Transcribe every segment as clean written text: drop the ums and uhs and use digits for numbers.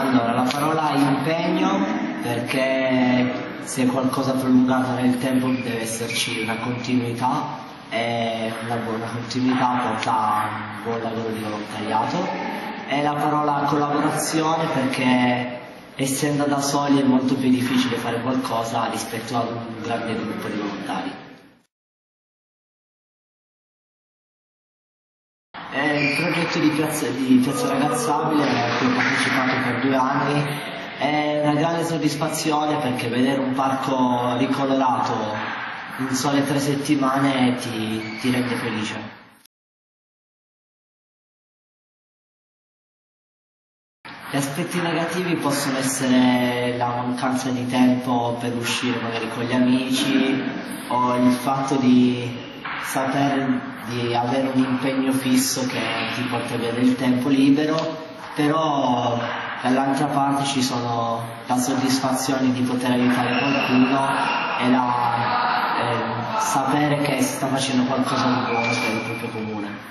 Allora, la parola impegno, perché se qualcosa prolungato nel tempo deve esserci una continuità e una buona continuità porta a un buon lavoro di volontariato. E la parola collaborazione, perché essendo da soli è molto più difficile fare qualcosa rispetto ad un grande gruppo di volontari. Il progetto di Piazza Ragazzabile, a cui ho partecipato per 2 anni, è una grande soddisfazione perché vedere un parco ricolorato in sole 3 settimane ti rende felice. Gli aspetti negativi possono essere la mancanza di tempo per uscire magari con gli amici o il fatto di sapere di avere un impegno fisso che ti porta via del tempo libero, però dall'altra parte ci sono la soddisfazione di poter aiutare qualcuno e sapere che si sta facendo qualcosa di buono per il proprio comune.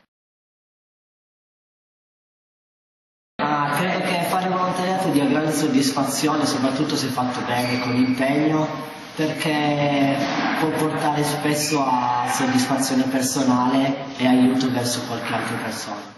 Credo che fare volontariato dia grande soddisfazione, soprattutto se fatto bene, con impegno, perché può portare spesso a soddisfazione personale e aiuto verso qualche altra persona.